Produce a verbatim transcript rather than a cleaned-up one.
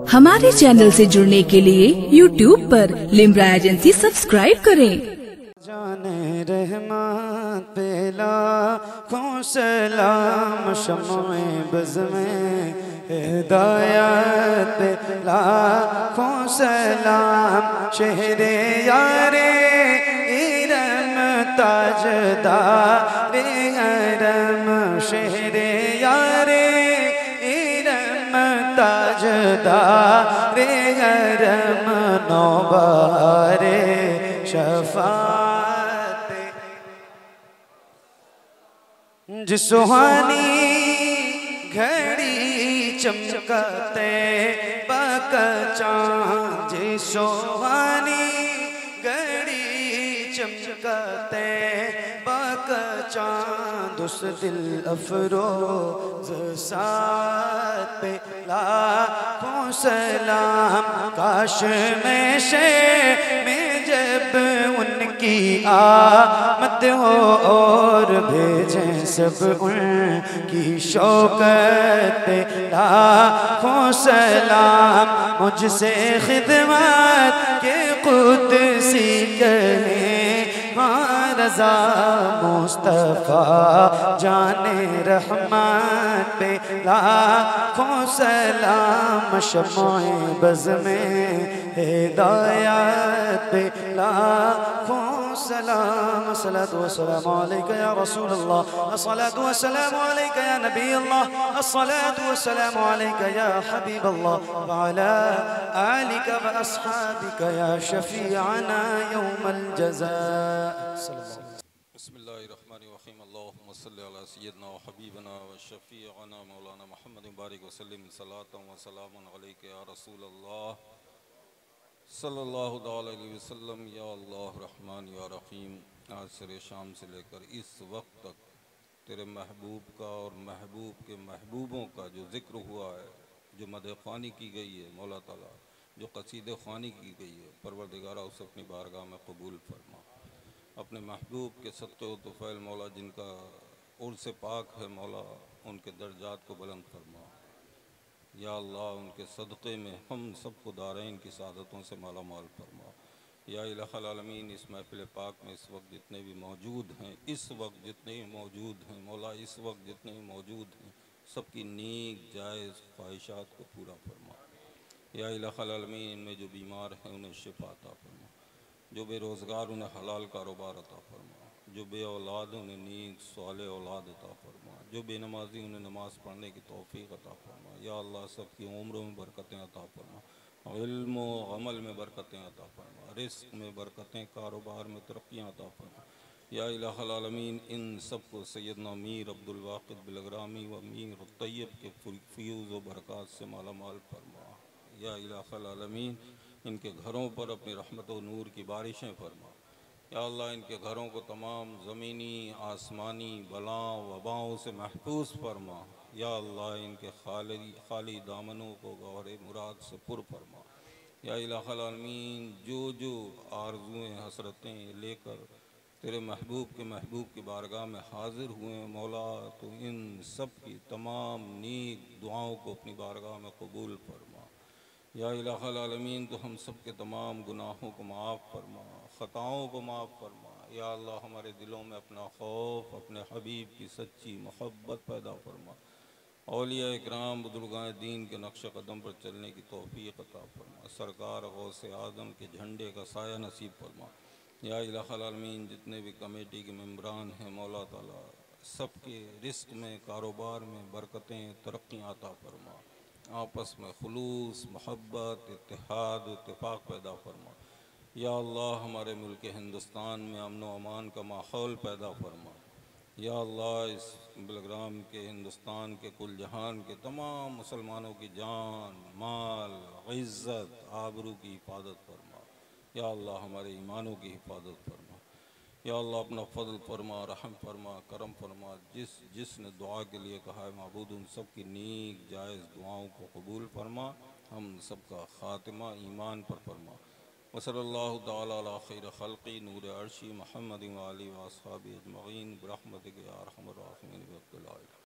ہمارے چینل سے جڑنے کے لیے یوٹیوب پر لمرا ایجنسی سبسکرائب کریں۔ جانے رحمت پہ لاکھوں سلام، شمع بز میں ہدایت پہ لاکھوں سلام، شہر یار ارم تاجدار حرم، شہر یار ارم تاجدار حرم، نوبہار شفاعت جس سہانی گھڑی چمکتے بک چاند، جس سہانی گھڑی چمکتے بک چاند، اس دل افروز ساتھ پہ لاکھوں سلام، کاش میں شے میں جب ان کی آمد ہو اور بھیجیں سب ان کی شوکت پہ لاکھوں سلام، مجھ سے خدمت کے قدسی کہیں ماں رضا مصطفیٰ جان رحمت پہ لاکھوں سلام، شمع بز میں ہدایت پہ لاکھوں سلام، الصلاة والسلام علیکہ یا رسول اللہ، الصلاة والسلام علیکہ یا نبی اللہ، الصلاة والسلام علیکہ یا حبیب اللہ، وعلا آلکہ و اصحابکہ یا شفیعنا یوم الجزاء۔ بسم اللہ الرحمن الرحیم، اللہم صلی علی سیدنا و حبیبنا و شفیعنا مولانا محمد بارک وسلم، صلاة و سلام علیکہ یا رسول اللہ صلی اللہ علیہ وسلم۔ یا اللہ رحمان یا رحیم، آج سر شام سے لے کر اس وقت تک تیرے محبوب کا اور محبوب کے محبوبوں کا جو ذکر ہوا ہے، جو مدح خوانی کی گئی ہے مولا تعالیٰ، جو قصید خوانی کی گئی ہے، پروردگارہ اسے اپنی بارگاہ میں قبول فرما۔ اپنے محبوب کے صدقے و طفیل مولا، جن کا عرص پاک ہے مولا، ان کے درجات کو بلند فرما۔ یا اللہ ان کے صدقے میں ہم سب کو دارین کی سعادتوں سے مالا مال فرما۔ یا الہ العالمین، اس محفل پاک میں اس وقت جتنے بھی موجود ہیں، اس وقت جتنے بھی موجود ہیں مولا، اس وقت جتنے بھی موجود ہیں، سب کی نیک جائز خواہشات کو پورا فرما۔ یا الہ العالمین، ان میں جو بیمار ہیں انہیں شفا عطا فرما، جو بے روزگار انہیں حلال کاروبار عطا فرما، جو بے اولاد انہیں نیک صالح اولاد عطا فرما، جو بے نمازی انہیں نماز پڑھنے کی توفیق عطا فرما۔ یا اللہ سب کی عمروں میں برکتیں عطا فرما، علم و عمل میں برکتیں عطا فرما، رزق میں برکتیں، کاروبار میں ترقیاں عطا فرما۔ یا الہ العالمین، ان سب کو سیدنا میر عبدالواقد بلغرامی و میر الطیب کے فیوز و برکات سے مالا مال فرما۔ یا الہ العالمین، ان کے گھروں پر اپنی رحمت و نور کی بارشیں فرما۔ یا اللہ ان کے گھروں کو تمام زمینی آسمانی بلاؤں وباؤں سے محفوظ فرما۔ یا اللہ ان کے خالی خالی دامنوں کو گوہر مراد سے پر فرما۔ یا الہ العالمین، جو جو آرزویں حسرتیں لے کر تیرے محبوب کے محبوب کی بارگاہ میں حاضر ہوئے ہیں مولا، تو ان سب کی تمام نیک دعاؤں کو اپنی بارگاہ میں قبول فرما۔ یا الہ العالمین، تو ہم سب کے تمام گناہوں کو معاف فرما، خطاؤں کو معاف فرما۔ یا اللہ ہمارے دلوں میں اپنا خوف اپنے حبیب کی سچی محبت پیدا فرما۔ اولیاء اکرام بزرگان دین کے نقش قدم پر چلنے کی توفیق عطا فرما۔ سرکار غوث اعظم کے جھنڈے کا سایہ نصیب فرما۔ یا الہ العالمین، جتنے بھی کمیٹی کے ممبران ہیں مولا تعالیٰ، سب کے رزق میں کاروبار میں برکتیں ترقیاں عطا فرما۔ آپس میں خلوص محبت اتحاد اتفاق پیدا فرما۔ یا اللہ ہمارے ملک ہندوستان میں امن و امان کا ماحول پیدا فرما۔ یا اللہ اس بلگرام کے ہندوستان کے کل جہان کے تمام مسلمانوں کی جان مال عزت آبرو کی حفاظت فرما۔ یا اللہ ہمارے ایمانوں کی حفاظت فرما۔ یا اللہ اپنا فضل فرما، رحم فرما، کرم فرما۔ جس جس نے دعا کے لیے کہا ہے معبود، ان سب کی نیک جائز دعاؤں کو قبول فرما، ہم سب کا خاتمہ ایمان پر فرما۔ وصلی اللہ تعالی علی خیر خلقی نور عرشی محمد و آلہ و اصحابہ اجمعین برحمتک یا ارحم الراحمین۔